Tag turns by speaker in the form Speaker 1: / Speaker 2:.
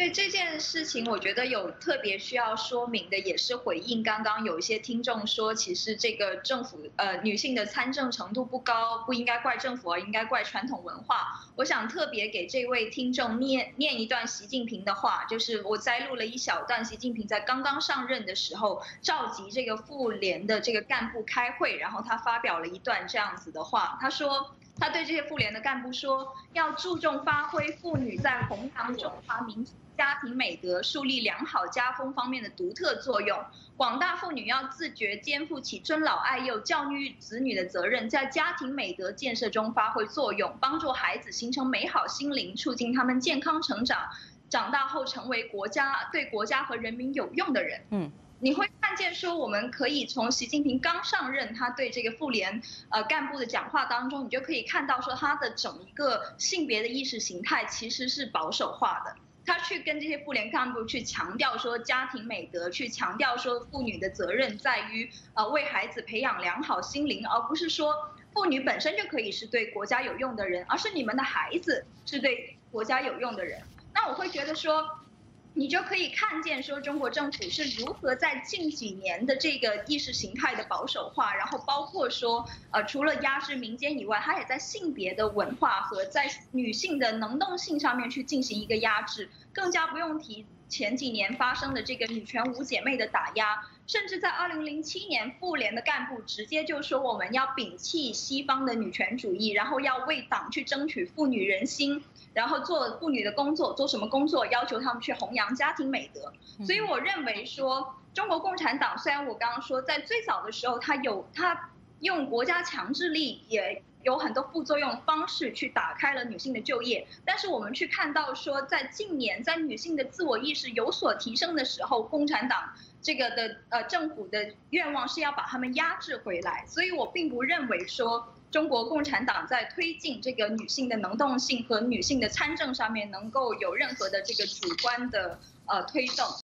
Speaker 1: 对这件事情，我觉得有特别需要说明的，也是回应刚刚有一些听众说，其实这个政府女性的参政程度不高，不应该怪政府，而应该怪传统文化。我想特别给这位听众念一段习近平的话，就是我摘录了一小段习近平在刚刚上任的时候召集这个妇联的这个干部开会，然后他发表了一段这样子的话，他说。他对这些妇联的干部说，要注重发挥妇女在弘扬中华民族家庭美德、树立良好家风方面的独特作用。广大妇女要自觉肩负起尊老爱幼、教育子女的责任，在家庭美德建设中发挥作用，帮助孩子形成美好心灵，促进他们健康成长，长大后成为对国家和人民有用的人。你会看见说，我们可以从习近平刚上任，他对这个妇联干部的讲话当中，你就可以看到说，他的整一个性别的意识形态其实是保守化的。他去跟这些妇联干部去强调说家庭美德，去强调说妇女的责任在于为孩子培养良好心灵，而不是说妇女本身就可以是对国家有用的人，而是你们的孩子是对国家有用的人。那我会觉得说。你就可以看见说中国政府是如何在近几年的这个意识形态的保守化，然后包括说除了压制民间以外，它也在性别的文化和在女性的能动性上面去进行一个压制，更加不用提前几年发生的这个女权五姐妹的打压，甚至在2007年妇联的干部直接就说我们要摒弃西方的女权主义，然后要为党去争取妇女人心。然后做妇女的工作，做什么工作？要求他们去弘扬家庭美德。所以我认为说，中国共产党虽然我刚刚说，在最早的时候，他用国家强制力，也有很多副作用方式去打开了女性的就业。但是我们去看到说，在近年，在女性的自我意识有所提升的时候，共产党这个的政府的愿望是要把他们压制回来。所以我并不认为说。中国共产党在推进这个女性的能动性和女性的参政上面，能够有任何的这个主观的推动。